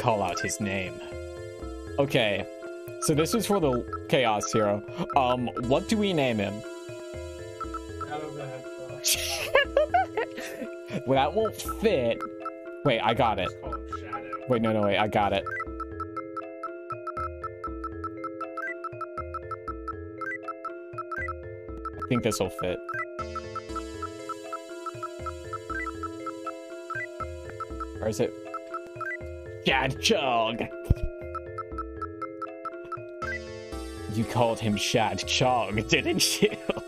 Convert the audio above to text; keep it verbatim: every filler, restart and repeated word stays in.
call out his name. Okay, so this is for the Chaos Hero. Um, what do we name him? Shadow the Hedgehog. Well, that won't fit. Wait, I got it. Let's call him Shadow. Wait, no, no, wait, I got it. I think this will fit. Or is it? Shad Chug! You called him Shad Chug, didn't you?